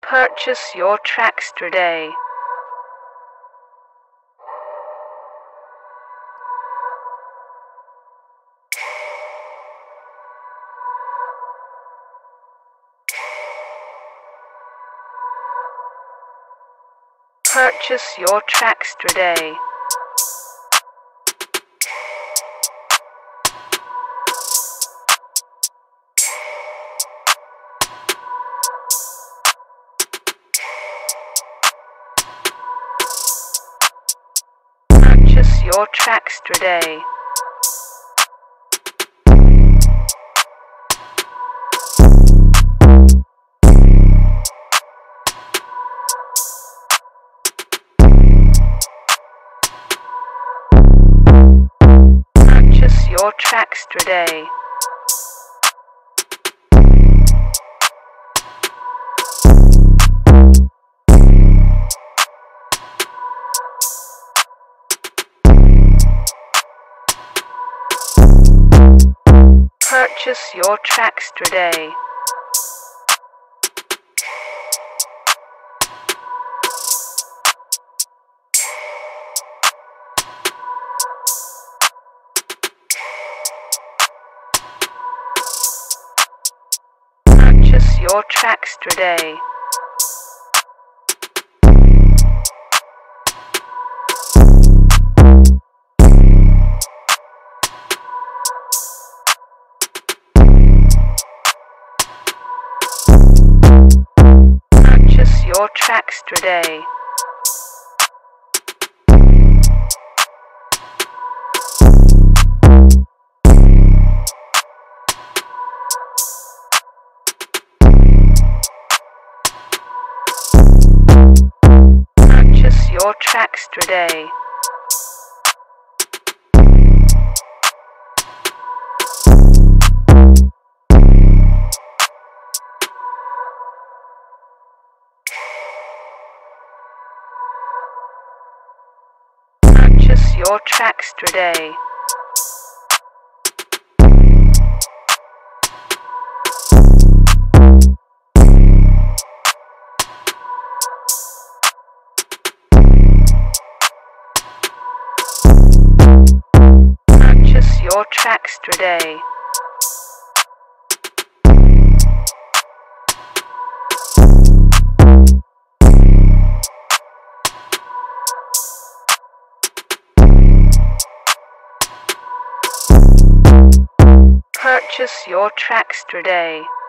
Purchase your tracks today. Purchase your tracks today. Purchase your tracks today. Purchase your tracks today. Purchase your tracks today. Purchase your tracks today. Purchase your tracks today. Purchase your tracks today. Purchase your tracks today. Purchase your tracks today. Purchase your tracks today.